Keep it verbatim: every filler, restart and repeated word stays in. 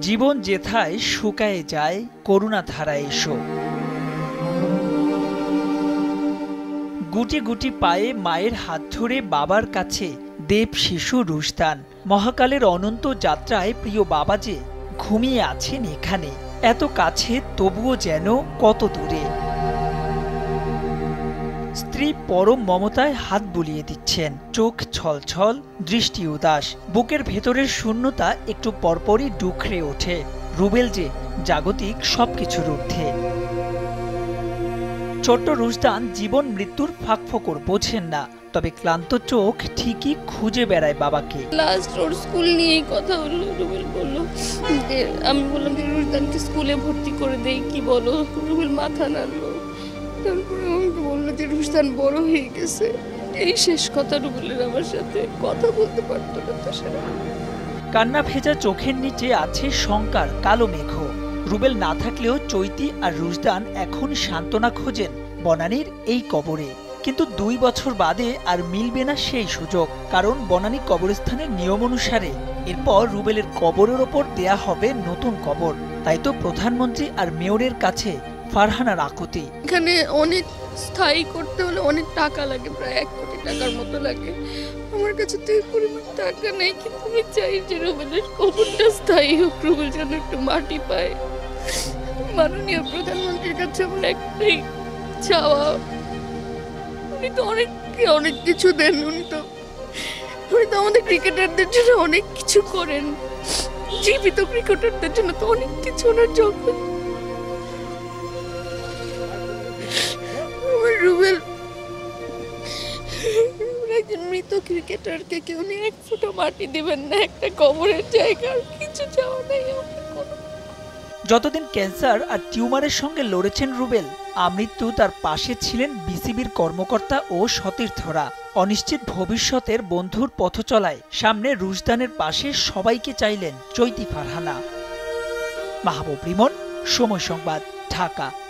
জীবন যেথায় শুকায়ে যায় করুণা ধারা এসো। গুটি গুটি পায়ে মায়ের হাত ধরে বাবার কাছে দেব শিশু রুশদান। মহাকালের অনন্ত যাত্রায় প্রিয় বাবা যে ঘুমিয়ে আছেন এখানে, এত কাছে তবুও যেন কত দূরে। স্ত্রী পরম মমতায় হাত বুলিয়ে দিচ্ছেন, চোখ ছলছল, দৃষ্টি উদাস, বুকের ভেতরের শূন্যতা একটু পরপরই ডুকরে ওঠে। রুবেল যে জাগতিক সবকিছুর ঊর্ধ্বে। ছোট্ট রুশদান জীবন মৃত্যুর ফাঁকফোকর বোঝেন না, তবে ক্লান্ত চোখ ঠিকই খুঁজে বেড়ায় বাবাকে। লাস্ট ওর স্কুল নিয়েই কথা হলো। রুবেল বলল যে, আমি বললাম যে রুশদানকে স্কুলে ভর্তি করে দেই, কি বলো? রুবেল মাথা নাড়লো। তারপরে আমাকে বললো যে রুশদান বড় হয়ে গেছে। এই শেষ কথা রুবেলের আমার সাথে, কথা বলতে পারতো না তো সেটা। কান্না ভেজা চোখের নিচে আছে শঙ্কার কালো মেঘ। রুবেল না থাকলেও চৈতি আর রুশদান এখন সান্ত্বনা খোঁজেন বনানীর এই কবরে। কিন্তু দুই বছর বাদে আর মিলবে না সেই সুযোগ, কারণ বনানী কবরস্থানের নিয়ম অনুসারে এরপর রুবেলের কবরের ওপর দেয়া হবে নতুন কবর। তাই তো প্রধানমন্ত্রী আর মেয়রের কাছে ফারহানার আকুতি। এখানে অনেক স্থায়ী করতে হলে অনেক টাকা লাগে, প্রায় এক কোটি টাকার মতো লাগে। আমার কাছে তো এই পরিমাণ টাকা নেই, কিন্তু আমি চাই যে রুবেলের কবরটা স্থায়ী হোক, রুবেল যেন একটু মাটি পায়। মাননীয় প্রধানমন্ত্রীর কাছে আমার একটাই চাওয়া, উনি তো অনেক অনেক কিছু দেন, উনি তো উনি তো আমাদের ক্রিকেটারদের জন্য অনেক কিছু করেন, জীবিত ক্রিকেটারদের জন্য তো অনেক কিছু ওনার যখন। আমার রুবেল একজন মৃত ক্রিকেটারকে কেউ নিয়ে এক ফুটো মাটি দিবেন না, একটা কবরের জায়গা, কিছু চাওয়া নাই। যতদিন ক্যান্সার আর টিউমারের সঙ্গে লড়েছেন রুবেল, আমৃত্যু তার পাশে ছিলেন বিসিবির কর্মকর্তা ও সতীর্থরা। অনিশ্চিত ভবিষ্যতের বন্ধুর পথ চলায় সামনে রুশদানের পাশে সবাইকে চাইলেন চৈতি ফারহানা। মাহবুব রিমন, সময় সংবাদ, ঢাকা।